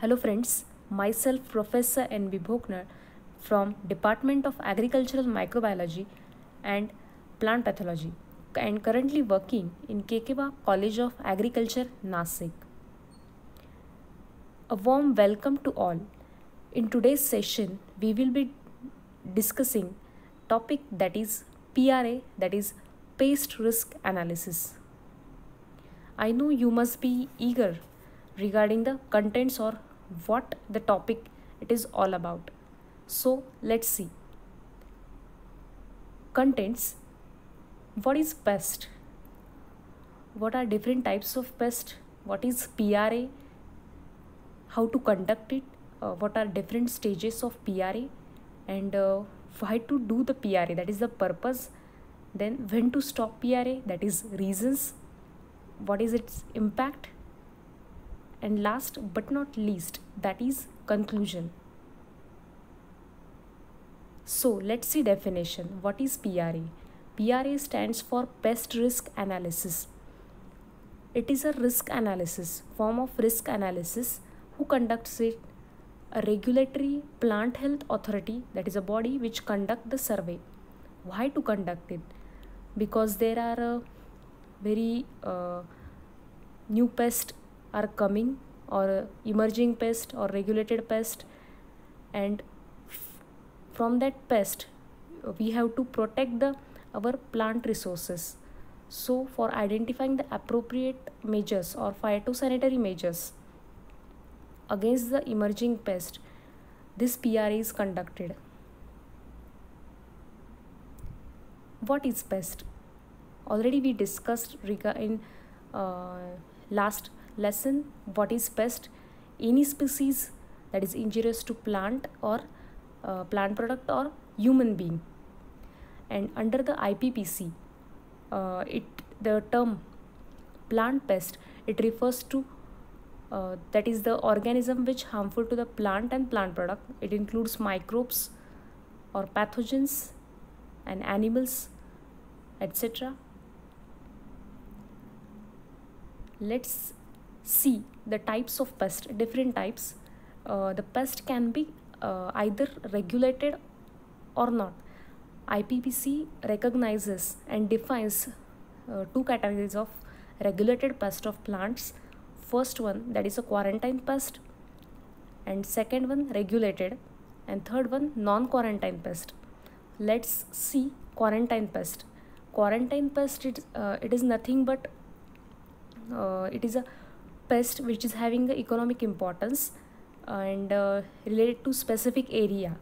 Hello friends, myself Professor N.B. Bhoknar from Department of Agricultural Microbiology and Plant Pathology and currently working in Kekewa College of Agriculture, Nasik. A warm welcome to all. In today's session, we will be discussing topic that is PRA, that is Pest Risk Analysis. I know you must be eager regarding the contents or what the topic it is all about. So let's see. Contents. What is pest? What are different types of pest? What is PRA? How to conduct it? What are different stages of PRA? And why to do the PRA? That is the purpose. Then when to stop PRA? That is reasons. What is its impact? And last but not least, that is conclusion. So let's see definition. What is PRA? PRA stands for Pest Risk Analysis. It is a risk analysis, form of risk analysis. Who conducts it? A regulatory plant health authority, that is a body which conduct the survey. Why to conduct it? Because there are very new pests are coming, or emerging pest or regulated pest, and from that pest we have to protect our plant resources. So for identifying the appropriate measures or phytosanitary measures against the emerging pest, this PRA is conducted. What is pest? Already we discussed in last lesson. What is pest? Any species that is injurious to plant or plant product or human being. And under the IPPC, the term plant pest, it refers to that is the organism which harmful to the plant and plant product. It includes microbes or pathogens and animals, etc. Let's see the types of pest, different types. The pest can be either regulated or not. IPPC recognizes and defines two categories of regulated pest of plants. First one, that is a quarantine pest, and second one regulated, and third one non-quarantine pest. Let's see quarantine pest. Quarantine pest, it is nothing but it is a pest which is having the economic importance and related to specific area.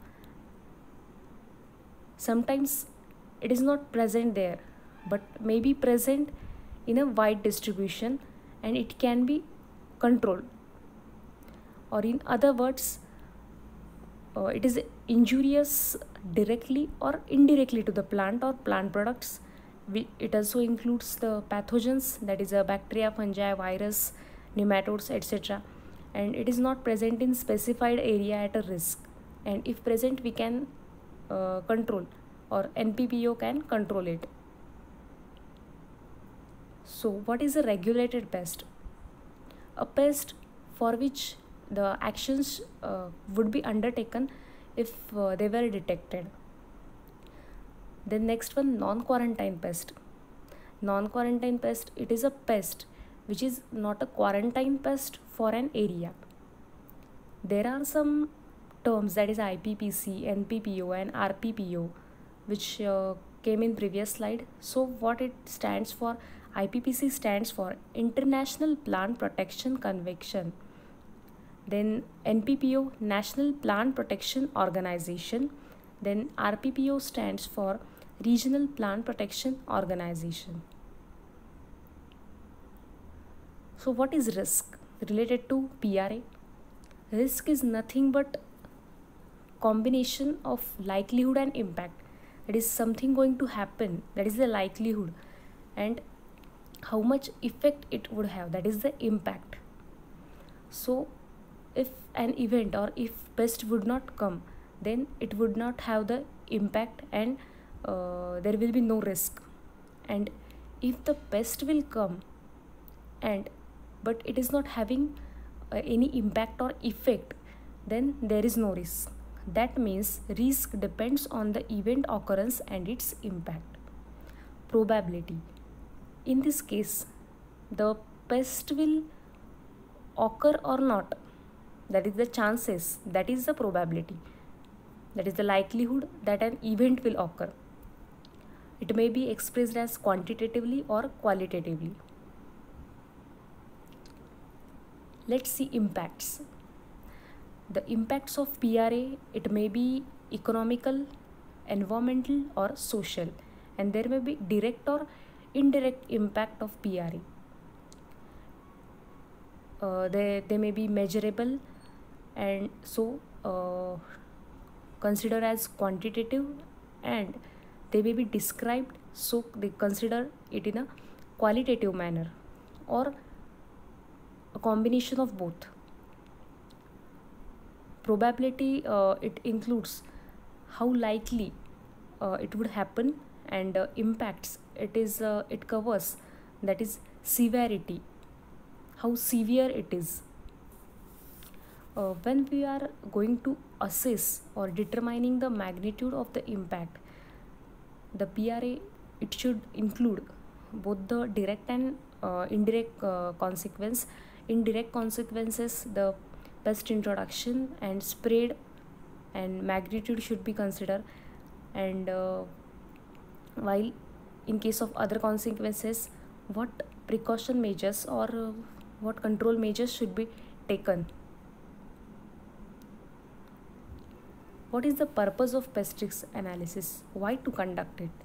Sometimes it is not present there, but may be present in a wide distribution, and it can be controlled. Or in other words, it is injurious directly or indirectly to the plant or plant products. It also includes the pathogens, that is a bacteria, fungi, virus, nematodes, etc. And it is not present in specified area at a risk, and if present we can control, or NPPO can control it. So what is a regulated pest? A pest for which the actions would be undertaken if they were detected. Then next one, non-quarantine pest. Non-quarantine pest, it is a pest which is not a quarantine pest for an area. There are some terms, that is IPPC, NPPO and RPPO, which came in previous slide. So what it stands for? IPPC stands for International Plant Protection Convention. Then NPPO, National Plant Protection Organization. Then RPPO stands for Regional Plant Protection Organization. So what is risk related to PRA? Risk is nothing but combination of likelihood and impact. That is something going to happen, that is the likelihood, and how much effect it would have, that is the impact. So if an event or if pest would not come, then it would not have the impact, and there will be no risk. And if the pest will come, and but it is not having any impact or effect, then there is no risk. That means risk depends on the event occurrence and its impact. Probability. In this case, the pest will occur or not, that is the chances, that is the probability, that is the likelihood that an event will occur. It may be expressed as quantitatively or qualitatively. Let's see impacts. The impacts of PRA, it may be economical, environmental or social, and there may be direct or indirect impact of PRA. They may be measurable and so consider as quantitative, and they may be described, so they consider it in a qualitative manner, or a combination of both. Probability, it includes how likely it would happen, and impacts, it covers, that is severity, how severe it is. When we are going to assess or determining the magnitude of the impact, the PRA, it should include both the direct and indirect consequence. Indirect consequences, the pest introduction and spread and magnitude should be considered, and while in case of other consequences, what precaution measures or what control measures should be taken. What is the purpose of pest risk analysis? Why to conduct it?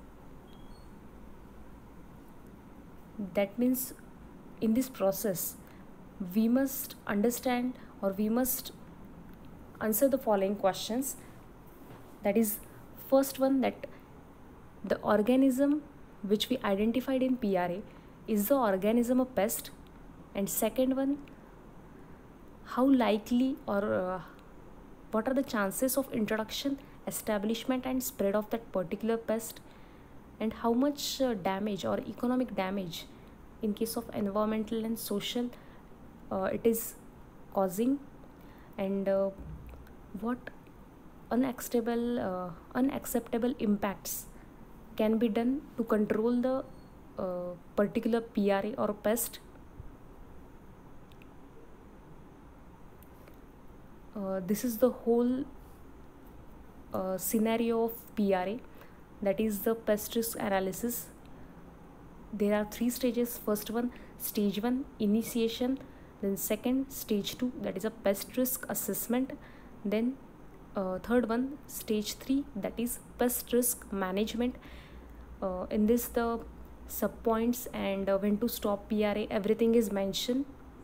That means in this process, we must understand or we must answer the following questions. That is, first one, that the organism which we identified in PRA, is the organism a pest? And second one, how likely or what are the chances of introduction, establishment and spread of that particular pest, and how much damage or economic damage in case of environmental and social it is causing, and what unacceptable impacts can be done to control the particular PRA or pest. This is the whole scenario of PRA, that is the pest risk analysis. There are 3 stages. First one, stage 1, initiation, then second, stage 2, that is a pest risk assessment, then third one, stage 3, that is pest risk management. In this, the sub points and when to stop PRA, everything is mentioned.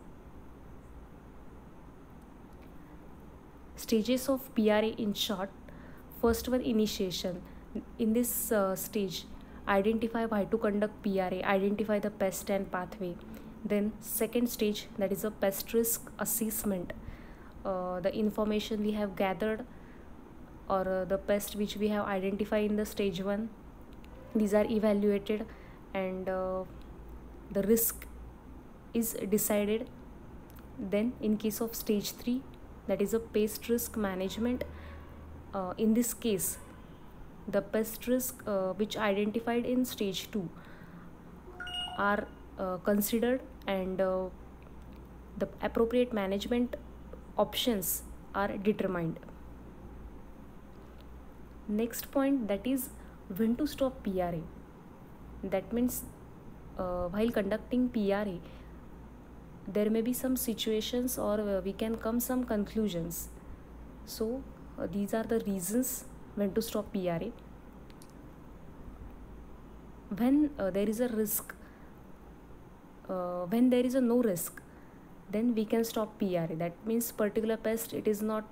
Stages of PRA in short. First one, initiation. In this stage, identify why to conduct PRA, identify the pest and pathway. Then second stage, that is a pest risk assessment. The information we have gathered or the pest which we have identified in the stage 1, these are evaluated, and the risk is decided. Then in case of stage 3, that is a pest risk management. In this case, the pest risk which identified in stage 2 are considered, and the appropriate management options are determined. Next point, that is when to stop PRA. That means while conducting PRA, there may be some situations or we can come some conclusions. So these are the reasons when to stop PRA. When there is a risk, when there is a no risk, then we can stop PRA. That means particular pest, it is not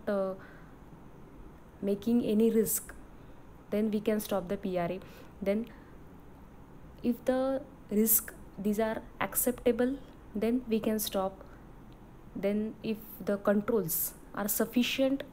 making any risk, then we can stop the PRA. Then if the risk, these are acceptable, then we can stop. Then if the controls are sufficient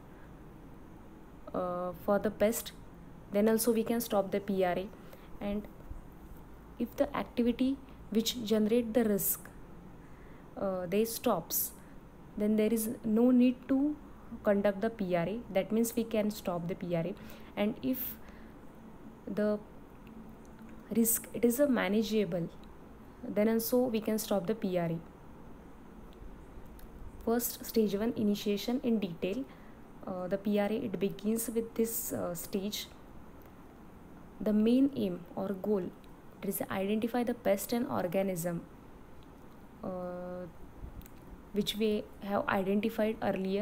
for the pest, then also we can stop the PRA. And if the activity which generate the risk they stops, then there is no need to conduct the PRA. That means we can stop the PRA. And if the risk it is a manageable, then also we can stop the PRA. First, stage 1, initiation in detail. The PRA, it begins with this stage. The main aim or goal is identify the pest and organism which we have identified earlier.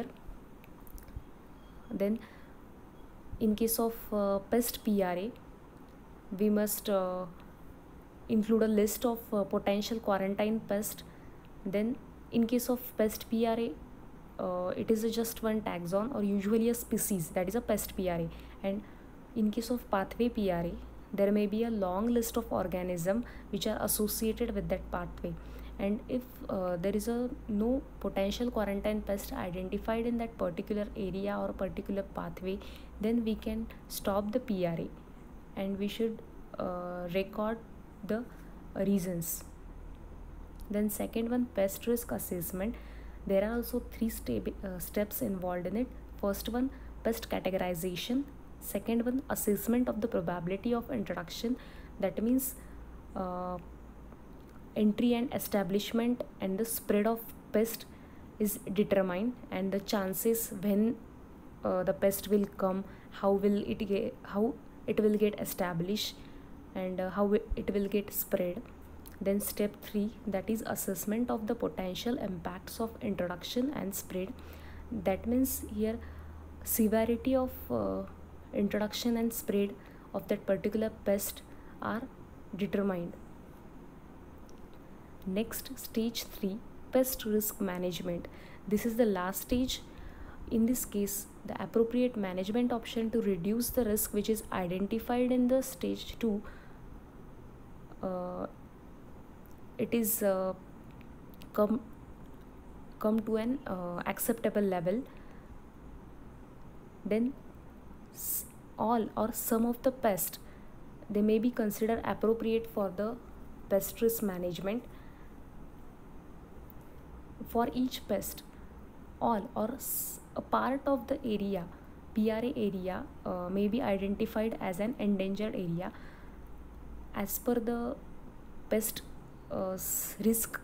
Then in case of pest PRA, we must include a list of potential quarantine pest. Then in case of pest PRA, it is just one taxon or usually a species, that is a pest PRA. And in case of pathway PRA, there may be a long list of organisms which are associated with that pathway. And if there is no potential quarantine pest identified in that particular area or particular pathway, then we can stop the PRA, and we should record the reasons. Then second one, pest risk assessment. There are also three steps involved in it. First one, pest categorization. Second one, assessment of the probability of introduction. That means entry and establishment and the spread of pest is determined, and the chances when the pest will come, how it will get established, and how it will get spread. Then step 3, that is assessment of the potential impacts of introduction and spread. That means here severity of introduction and spread of that particular pest are determined. Next, stage 3, pest risk management. This is the last stage. In this case, the appropriate management option to reduce the risk which is identified in the stage 2, it is come to an acceptable level. Then all or some of the pest, they may be considered appropriate for the pest risk management. For each pest, all or a part of the area, PRA area, may be identified as an endangered area as per the pest risk.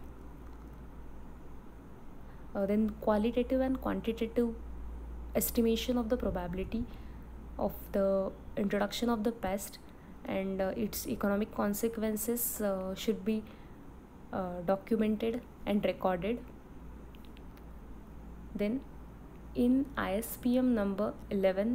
Then qualitative and quantitative estimation of the probability of the introduction of the pest and its economic consequences should be documented and recorded. Then in ISPM number 11,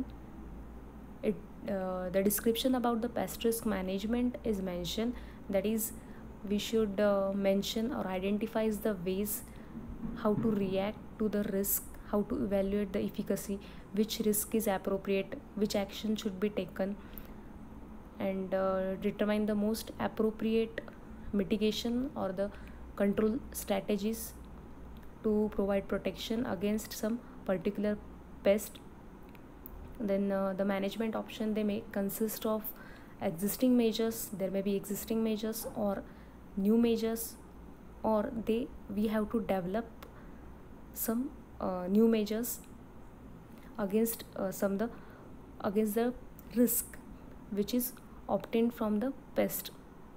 the description about the pest risk management is mentioned. That is, we should mention or identify the ways how to react to the risk, how to evaluate the efficacy, which risk is appropriate, which action should be taken, and determine the most appropriate mitigation or the control strategies to provide protection against some particular pest. Then the management option, they may consist of existing measures. There may be existing measures or new measures, or we have to develop some new measures against against the risk which is obtained from the pest.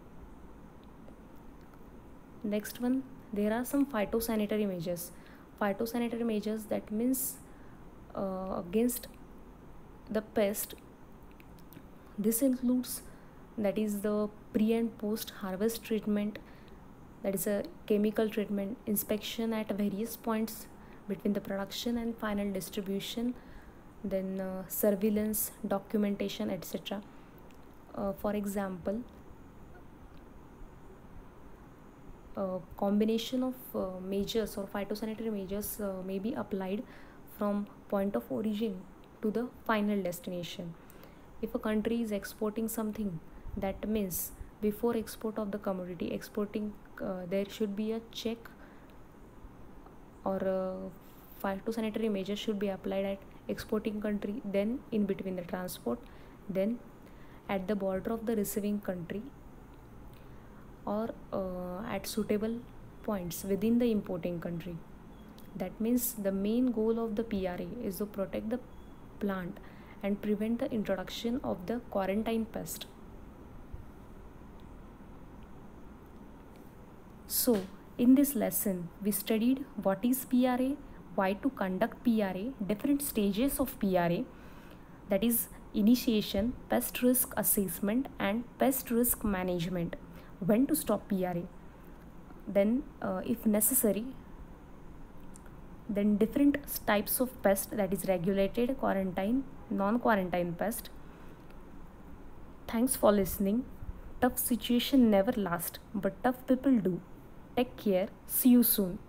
Next one, there are some phytosanitary measures. Phytosanitary measures, that means against the pest. This includes, that is the pre and post harvest treatment, that is a chemical treatment, inspection at various points between the production and final distribution, then surveillance, documentation, etc. For example, combination of measures or phytosanitary measures may be applied from point of origin to the final destination. If a country is exporting something, that means before export of the commodity, there should be a check or phytosanitary measures should be applied at exporting country, then in between the transport, then at the border of the receiving country, or at suitable points within the importing country. That means the main goal of the PRA is to protect the plant and prevent the introduction of the quarantine pest. So, in this lesson, we studied what is PRA, why to conduct PRA, different stages of PRA, that is initiation, pest risk assessment, and pest risk management, when to stop PRA, then if necessary, then different types of pest, that is regulated, quarantine, non-quarantine pest. Thanks for listening. Tough situation never lasts, but tough people do. Take care. See you soon.